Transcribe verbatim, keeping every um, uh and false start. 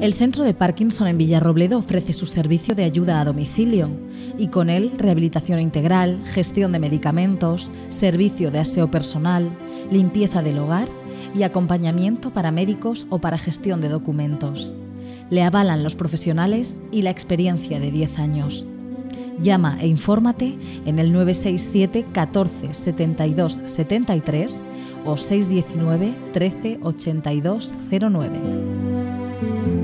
El Centro de Parkinson en Villarrobledo ofrece su servicio de ayuda a domicilio y con él rehabilitación integral, gestión de medicamentos, servicio de aseo personal, limpieza del hogar y acompañamiento para médicos o para gestión de documentos. Le avalan los profesionales y la experiencia de diez años. Llama e infórmate en el nueve seis siete catorce setenta y dos setenta y tres o seis diecinueve trece ochenta y dos cero nueve.